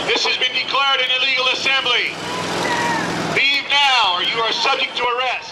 This has been declared an illegal assembly. Leave now or you are subject to arrest.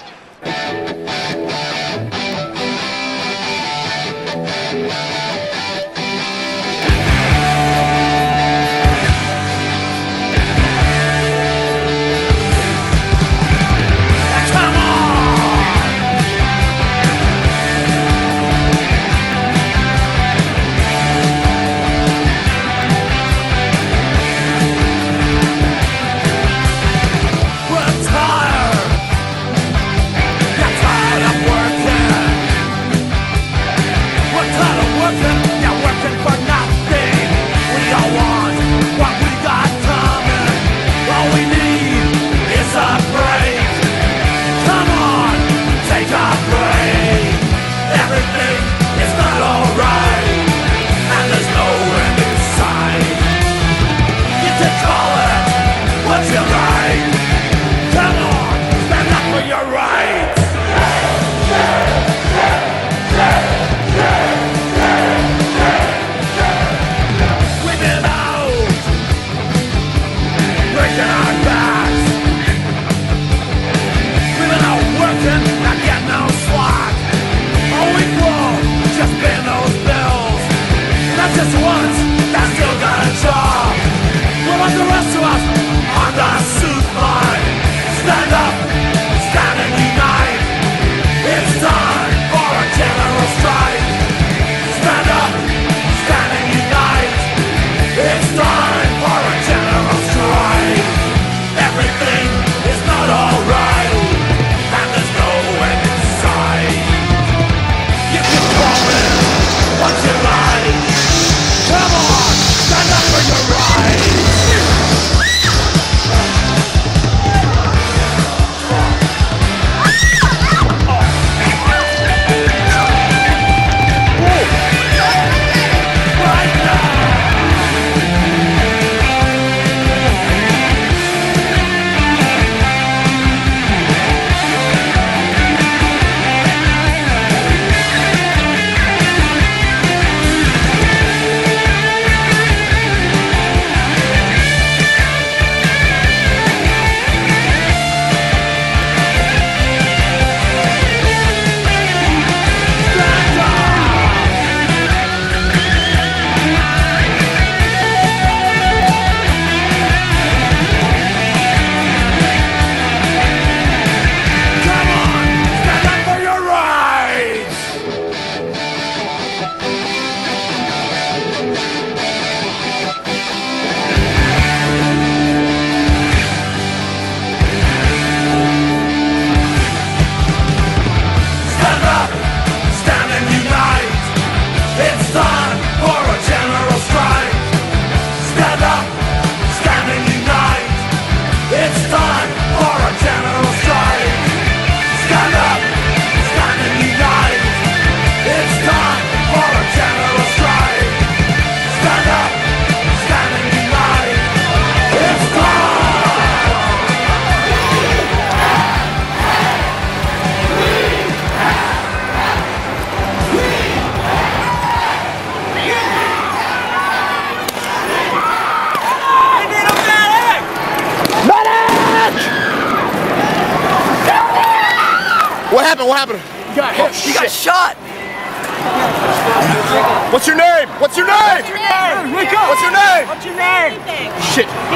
What happened? You got hit. Oh, you got shot. What's your name? What's your name? What's your name? Wake up. What's your name? What's your name? Shit.